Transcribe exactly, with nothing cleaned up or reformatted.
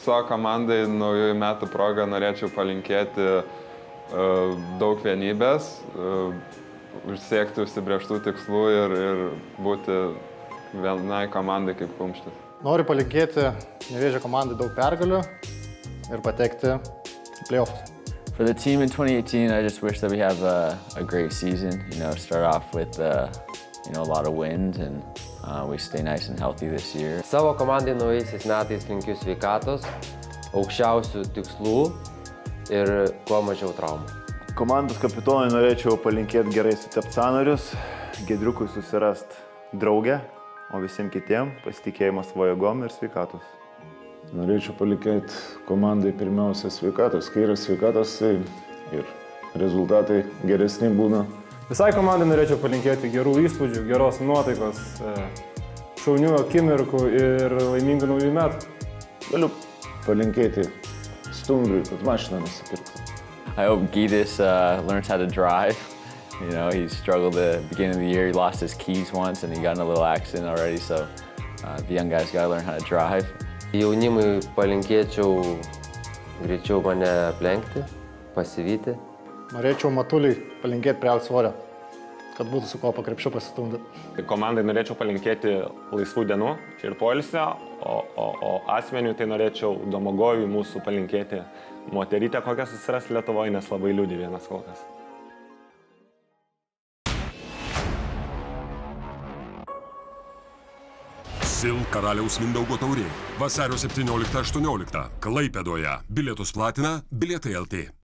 savo komandai naujųjų metų proga norėčiau palinkėti uh, daug vienybės, uh, siekti užsibrėžtų tikslų ir, ir būti vienai komandai kaip kumštis. Noriu palinkėti Nevėžio komandai daug pergalių ir patekti į playoffs. For the team in twenty eighteen, I just wish that we have a, a great season. You know, start off with uh, you know, a lot of wins and uh, we stay nice and healthy this year. Savo komandai naujaisiais metais linkiu sveikatos, aukščiausių tikslų ir kuo mažiau traumų. Komandos kapitonui norėčiau palinkėti gerai sutepti sąnarius, Giedriukui susirast draugę, o visiems kitiems pasitikėjimas savo jėgom ir sveikatos. Norėčiau palinkėti komandai pirmiausia sveikatos. Kai yra sveikatos, tai ir rezultatai geresni būna. Visai komandai norėčiau palinkėti gerų įspūdžių, geros nuotaikos, šaunių akimirkų ir laimingų naujų metų. Galiu palinkėti Stumbriui, kad mašiną nusipirktų. I hope Gytis uh, learns how to drive. You know, he struggled at the beginning of the year. He lost his keys once and he got in a little accident already, so uh, the young guys got to learn how to drive. Jaunimui palinkėčiau greičiau mane aplenkti, pasivyti. Norėčiau Matuliui palinkėti priaugti svorio, kad būtų su kuo po krepšiu pasistumdyti. Komandai norėčiau palinkėti laisvų dienų ir poilsio, o, o, o asmeniui tai norėčiau Domagojui mūsų palinkėti moterytę, kokią susiras Lietuvoje, nes labai liūdi vienas kol kas. SIL Karaliaus Mindaugo taurė. Vasario septynioliktą aštuonioliktą Klaipėdoje. Bilietus platina Bilietai L T.